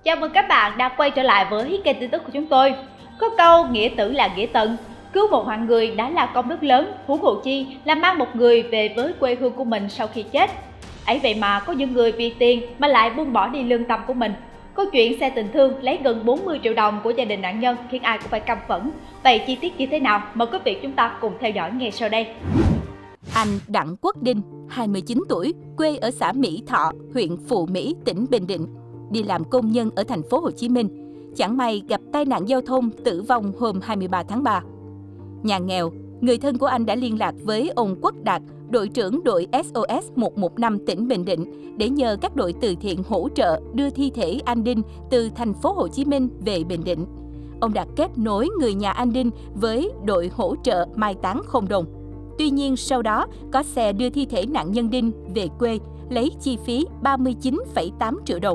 Chào mừng các bạn đã quay trở lại với kênh tin tức của chúng tôi. Có câu nghĩa tử là nghĩa tận, cứu một mạng người đã là công đức lớn, huống hồ chi là mang một người về với quê hương của mình sau khi chết. Ấy vậy mà có những người vì tiền mà lại buông bỏ đi lương tâm của mình. Câu chuyện xe tình thương lấy gần 40 triệu đồng của gia đình nạn nhân khiến ai cũng phải căm phẫn. Vậy chi tiết như thế nào? Mời quý vị chúng ta cùng theo dõi ngay sau đây. Anh Đặng Quốc Đinh, 29 tuổi, quê ở xã Mỹ Thọ, huyện Phú Mỹ, tỉnh Bình Định, đi làm công nhân ở thành phố Hồ Chí Minh. Chẳng may gặp tai nạn giao thông tử vong hôm 23 tháng 3. Nhà nghèo, người thân của anh đã liên lạc với ông Quốc Đạt, đội trưởng đội SOS 115 tỉnh Bình Định để nhờ các đội từ thiện hỗ trợ đưa thi thể anh Đinh từ thành phố Hồ Chí Minh về Bình Định. Ông Đạt kết nối người nhà anh Đinh với đội hỗ trợ mai táng không đồng. Tuy nhiên sau đó có xe đưa thi thể nạn nhân Đinh về quê lấy chi phí 39,8 triệu đồng.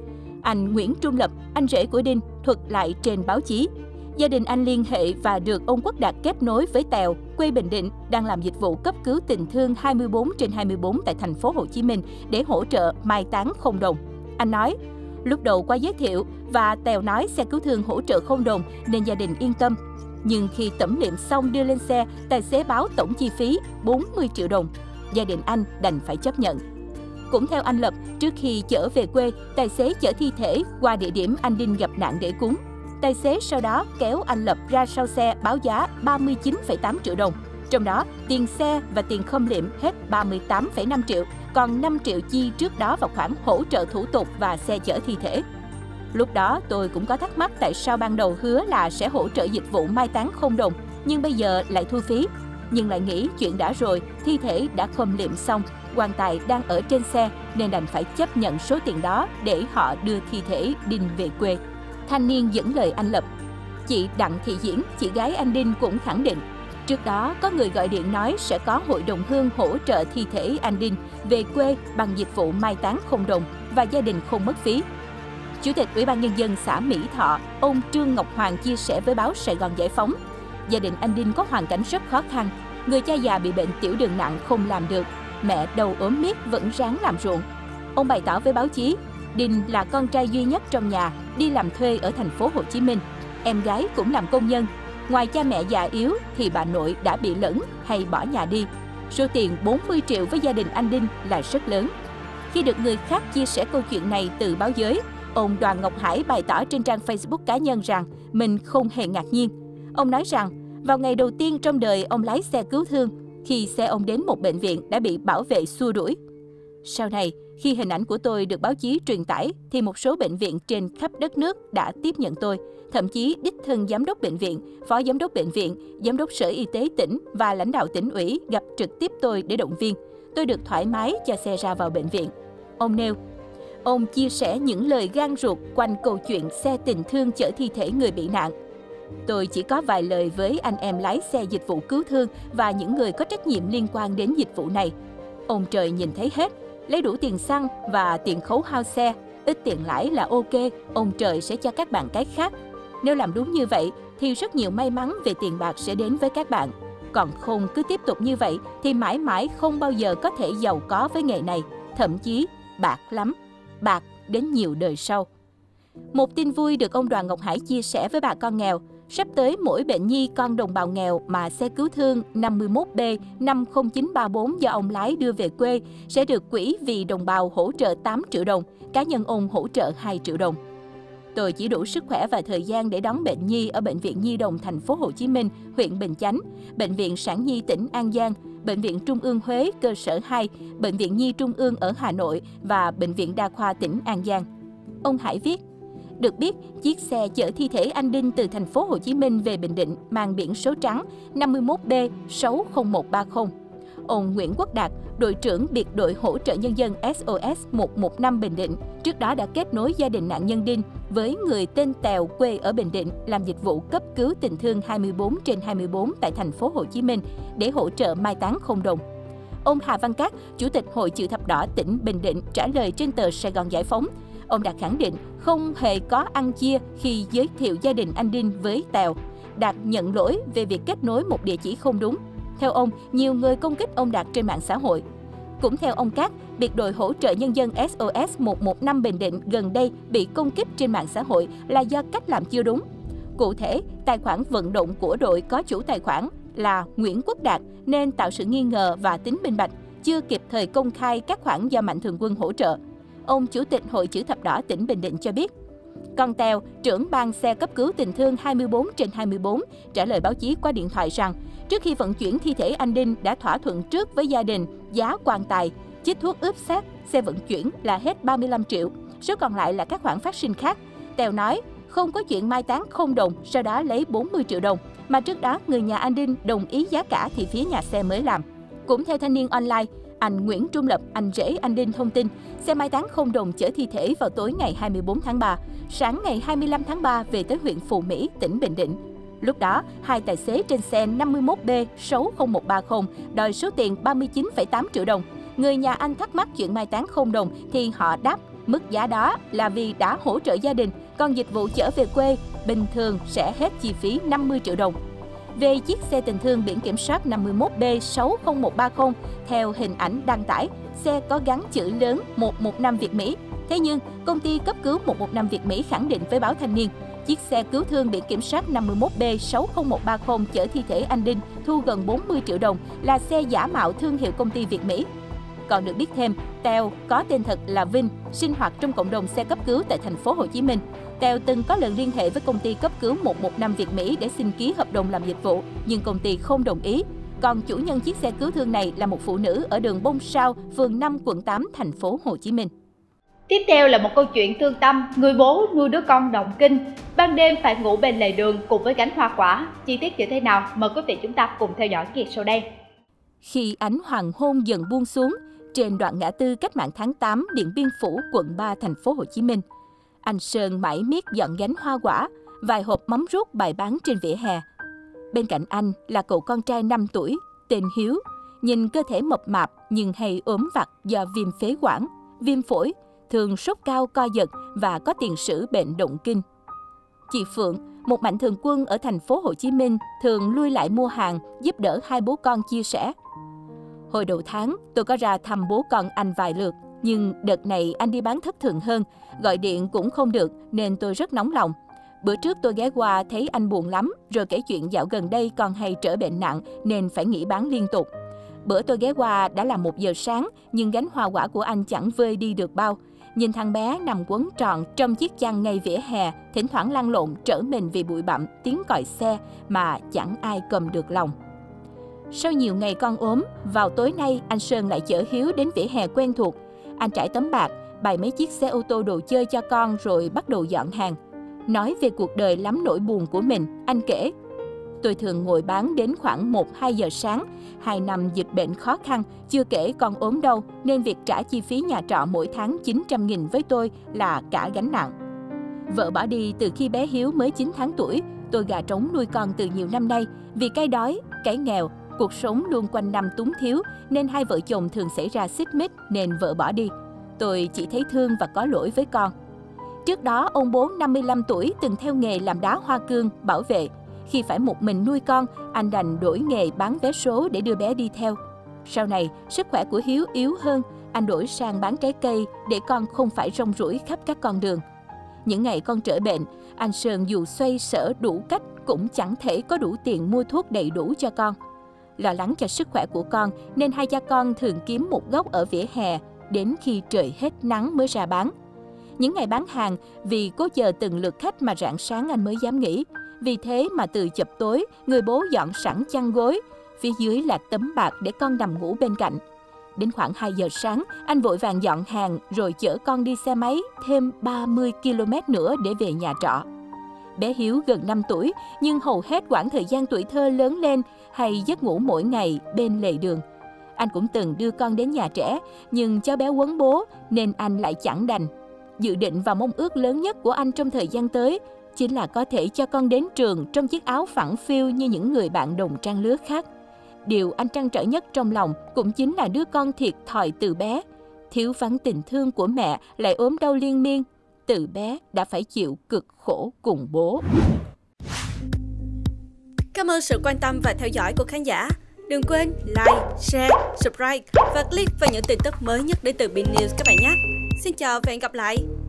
Anh Nguyễn Trung Lập, anh rể của Đinh, thuật lại trên báo chí. Gia đình anh liên hệ và được ông Quốc Đạt kết nối với Tèo, quê Bình Định, đang làm dịch vụ cấp cứu tình thương 24/24 tại thành phố Hồ Chí Minh để hỗ trợ mai táng không đồng. Anh nói, lúc đầu qua giới thiệu và Tèo nói xe cứu thương hỗ trợ không đồng nên gia đình yên tâm. Nhưng khi tẩm liệm xong đưa lên xe, tài xế báo tổng chi phí 40 triệu đồng. Gia đình anh đành phải chấp nhận. Cũng theo anh Lập, trước khi chở về quê, tài xế chở thi thể qua địa điểm anh Đinh gặp nạn để cúng. Tài xế sau đó kéo anh Lập ra sau xe báo giá 39,8 triệu đồng. Trong đó, tiền xe và tiền khâm liệm hết 38,5 triệu, còn 5 triệu chi trước đó vào khoản hỗ trợ thủ tục và xe chở thi thể. Lúc đó tôi cũng có thắc mắc tại sao ban đầu hứa là sẽ hỗ trợ dịch vụ mai táng không đồng, nhưng bây giờ lại thu phí. Nhưng lại nghĩ chuyện đã rồi, thi thể đã khâm liệm xong, quan tài đang ở trên xe nên đành phải chấp nhận số tiền đó để họ đưa thi thể Đinh về quê. Thanh niên dẫn lời anh Lập. Chị Đặng Thị Diễn, chị gái anh Đinh cũng khẳng định, trước đó có người gọi điện nói sẽ có hội đồng hương hỗ trợ thi thể anh Đinh về quê bằng dịch vụ mai táng không đồng và gia đình không mất phí. Chủ tịch Ủy ban Nhân dân xã Mỹ Thọ, ông Trương Ngọc Hoàng chia sẻ với báo Sài Gòn Giải phóng, gia đình anh Đinh có hoàn cảnh rất khó khăn, người cha già bị bệnh tiểu đường nặng không làm được, mẹ đau ốm miết vẫn ráng làm ruộng. Ông bày tỏ với báo chí, Đinh là con trai duy nhất trong nhà, đi làm thuê ở thành phố Hồ Chí Minh. Em gái cũng làm công nhân. Ngoài cha mẹ già yếu thì bà nội đã bị lẫn hay bỏ nhà đi. Số tiền 40 triệu với gia đình anh Đinh là rất lớn. Khi được người khác chia sẻ câu chuyện này từ báo giới, ông Đoàn Ngọc Hải bày tỏ trên trang Facebook cá nhân rằng mình không hề ngạc nhiên. Ông nói rằng, vào ngày đầu tiên trong đời ông lái xe cứu thương, khi xe ông đến một bệnh viện đã bị bảo vệ xua đuổi. Sau này, khi hình ảnh của tôi được báo chí truyền tải, thì một số bệnh viện trên khắp đất nước đã tiếp nhận tôi. Thậm chí đích thân giám đốc bệnh viện, phó giám đốc bệnh viện, giám đốc sở y tế tỉnh và lãnh đạo tỉnh ủy gặp trực tiếp tôi để động viên. Tôi được thoải mái cho xe ra vào bệnh viện. Ông nêu, ông chia sẻ những lời gan ruột quanh câu chuyện xe tình thương chở thi thể người bị nạn. Tôi chỉ có vài lời với anh em lái xe dịch vụ cứu thương và những người có trách nhiệm liên quan đến dịch vụ này. Ông trời nhìn thấy hết, lấy đủ tiền xăng và tiền khấu hao xe, ít tiền lãi là ok, ông trời sẽ cho các bạn cái khác. Nếu làm đúng như vậy thì rất nhiều may mắn về tiền bạc sẽ đến với các bạn. Còn không cứ tiếp tục như vậy thì mãi mãi không bao giờ có thể giàu có với nghề này, thậm chí bạc lắm, bạc đến nhiều đời sau. Một tin vui được ông Đoàn Ngọc Hải chia sẻ với bà con nghèo. Sắp tới mỗi bệnh nhi con đồng bào nghèo mà xe cứu thương 51B 50934 do ông lái đưa về quê sẽ được quỹ vì đồng bào hỗ trợ 8 triệu đồng, cá nhân ông hỗ trợ 2 triệu đồng. Tôi chỉ đủ sức khỏe và thời gian để đón bệnh nhi ở Bệnh viện Nhi đồng thành phố Hồ Chí Minh, huyện Bình Chánh, Bệnh viện Sản Nhi tỉnh An Giang, Bệnh viện Trung ương Huế cơ sở 2, Bệnh viện Nhi Trung ương ở Hà Nội và Bệnh viện Đa khoa tỉnh An Giang. Ông Hải viết, được biết, chiếc xe chở thi thể anh Đinh từ thành phố Hồ Chí Minh về Bình Định mang biển số trắng 51B 60130. Ông Nguyễn Quốc Đạt, đội trưởng biệt đội hỗ trợ nhân dân SOS 115 Bình Định, trước đó đã kết nối gia đình nạn nhân Đinh với người tên Tèo quê ở Bình Định làm dịch vụ cấp cứu tình thương 24/24 tại thành phố Hồ Chí Minh để hỗ trợ mai táng không đồng. Ông Hà Văn Cát, Chủ tịch Hội Chữ thập đỏ tỉnh Bình Định trả lời trên tờ Sài Gòn Giải phóng, ông Đạt khẳng định không hề có ăn chia khi giới thiệu gia đình anh Đinh với Tèo. Đạt nhận lỗi về việc kết nối một địa chỉ không đúng. Theo ông, nhiều người công kích ông Đạt trên mạng xã hội. Cũng theo ông Cát, biệt đội hỗ trợ nhân dân SOS 115 Bình Định gần đây bị công kích trên mạng xã hội là do cách làm chưa đúng. Cụ thể, tài khoản vận động của đội có chủ tài khoản là Nguyễn Quốc Đạt nên tạo sự nghi ngờ và tính minh bạch, chưa kịp thời công khai các khoản do Mạnh Thường Quân hỗ trợ. Ông Chủ tịch Hội Chữ Thập Đỏ tỉnh Bình Định cho biết. Con Tèo, trưởng ban xe cấp cứu tình thương 24/24, trả lời báo chí qua điện thoại rằng, trước khi vận chuyển thi thể anh Đinh đã thỏa thuận trước với gia đình giá quan tài, chích thuốc ướp xác, xe vận chuyển là hết 35 triệu, số còn lại là các khoản phát sinh khác. Tèo nói, không có chuyện mai táng không đồng, sau đó lấy 40 triệu đồng, mà trước đó người nhà anh Đinh đồng ý giá cả thì phía nhà xe mới làm. Cũng theo Thanh niên Online, anh Nguyễn Trung Lập, anh rể anh Đinh thông tin, xe mai táng không đồng chở thi thể vào tối ngày 24 tháng 3, sáng ngày 25 tháng 3 về tới huyện Phù Mỹ, tỉnh Bình Định. Lúc đó, hai tài xế trên xe 51B60130 đòi số tiền 39,8 triệu đồng. Người nhà anh thắc mắc chuyện mai táng không đồng thì họ đáp mức giá đó là vì đã hỗ trợ gia đình, còn dịch vụ chở về quê bình thường sẽ hết chi phí 50 triệu đồng. Về chiếc xe tình thương biển kiểm soát 51B60130, theo hình ảnh đăng tải, xe có gắn chữ lớn 115 Việt Mỹ. Thế nhưng, công ty cấp cứu 115 Việt Mỹ khẳng định với báo Thanh niên, chiếc xe cứu thương biển kiểm soát 51B60130 chở thi thể anh Đinh thu gần 40 triệu đồng là xe giả mạo thương hiệu công ty Việt Mỹ. Còn được biết thêm, Tèo có tên thật là Vinh, sinh hoạt trong cộng đồng xe cấp cứu tại thành phố Hồ Chí Minh. Tèo từng có lần liên hệ với công ty cấp cứu 115 Việt Mỹ để xin ký hợp đồng làm dịch vụ, nhưng công ty không đồng ý. Còn chủ nhân chiếc xe cứu thương này là một phụ nữ ở đường Bông Sao, phường 5, quận 8, thành phố Hồ Chí Minh. Tiếp theo là một câu chuyện thương tâm, người bố nuôi đứa con động kinh, ban đêm phải ngủ bên lề đường cùng với gánh hoa quả. Chi tiết như thế nào? Mời quý vị chúng ta cùng theo dõi ngay sau đây. Khi ánh hoàng hôn dần buông xuống, trên đoạn ngã tư Cách mạng tháng 8, Điện Biên Phủ, quận 3, thành phố Hồ Chí Minh, anh Sơn mải miết dọn gánh hoa quả, vài hộp mắm ruốc bày bán trên vỉa hè. Bên cạnh anh là cậu con trai 5 tuổi, tên Hiếu, nhìn cơ thể mập mạp nhưng hay ốm vặt do viêm phế quản, viêm phổi, thường sốt cao co giật và có tiền sử bệnh động kinh. Chị Phượng, một mạnh thường quân ở thành phố Hồ Chí Minh, thường lui lại mua hàng, giúp đỡ hai bố con chia sẻ. Hồi đầu tháng, tôi có ra thăm bố con anh vài lượt, nhưng đợt này anh đi bán thất thường hơn, gọi điện cũng không được nên tôi rất nóng lòng. Bữa trước tôi ghé qua thấy anh buồn lắm, rồi kể chuyện dạo gần đây con hay trở bệnh nặng nên phải nghỉ bán liên tục. Bữa tôi ghé qua đã là 1 giờ sáng, nhưng gánh hoa quả của anh chẳng vơi đi được bao. Nhìn thằng bé nằm quấn tròn trong chiếc chăn ngay vỉa hè, thỉnh thoảng lăn lộn trở mình vì bụi bặm, tiếng còi xe mà chẳng ai cầm được lòng. Sau nhiều ngày con ốm, vào tối nay anh Sơn lại chở Hiếu đến vỉa hè quen thuộc. Anh trải tấm bạt, bày mấy chiếc xe ô tô đồ chơi cho con rồi bắt đầu dọn hàng. Nói về cuộc đời lắm nỗi buồn của mình, anh kể: tôi thường ngồi bán đến khoảng 1-2 giờ sáng. 2 năm dịch bệnh khó khăn, chưa kể con ốm đau, nên việc trả chi phí nhà trọ mỗi tháng 900.000 với tôi là cả gánh nặng. Vợ bỏ đi từ khi bé Hiếu mới 9 tháng tuổi. Tôi gà trống nuôi con từ nhiều năm nay. Vì cái đói, cái nghèo, cuộc sống luôn quanh năm túng thiếu, nên hai vợ chồng thường xảy ra xích mích nên vợ bỏ đi. Tôi chỉ thấy thương và có lỗi với con. Trước đó, ông bố 55 tuổi từng theo nghề làm đá hoa cương, bảo vệ. Khi phải một mình nuôi con, anh đành đổi nghề bán vé số để đưa bé đi theo. Sau này, sức khỏe của Hiếu yếu hơn, anh đổi sang bán trái cây để con không phải rong ruổi khắp các con đường. Những ngày con trở bệnh, anh Sơn dù xoay sở đủ cách cũng chẳng thể có đủ tiền mua thuốc đầy đủ cho con. Lo lắng cho sức khỏe của con nên hai cha con thường kiếm một góc ở vỉa hè, đến khi trời hết nắng mới ra bán. Những ngày bán hàng, vì cố chờ từng lượt khách mà rạng sáng anh mới dám nghỉ. Vì thế mà từ chập tối, người bố dọn sẵn chăn gối, phía dưới là tấm bạt để con nằm ngủ bên cạnh. Đến khoảng 2 giờ sáng, anh vội vàng dọn hàng rồi chở con đi xe máy thêm 30 km nữa để về nhà trọ. Bé Hiếu gần 5 tuổi, nhưng hầu hết quãng thời gian tuổi thơ lớn lên hay giấc ngủ mỗi ngày bên lề đường. Anh cũng từng đưa con đến nhà trẻ, nhưng cháu bé quấn bố nên anh lại chẳng đành. Dự định và mong ước lớn nhất của anh trong thời gian tới chính là có thể cho con đến trường trong chiếc áo phẳng phiu như những người bạn đồng trang lứa khác. Điều anh trăn trở nhất trong lòng cũng chính là đứa con thiệt thòi từ bé, thiếu vắng tình thương của mẹ, lại ốm đau liên miên. Từ bé đã phải chịu cực khổ cùng bố. Cảm ơn sự quan tâm và theo dõi của khán giả. Đừng quên like, share, subscribe và click vào những tin tức mới nhất đến từ Bin News các bạn nhé. Xin chào và hẹn gặp lại.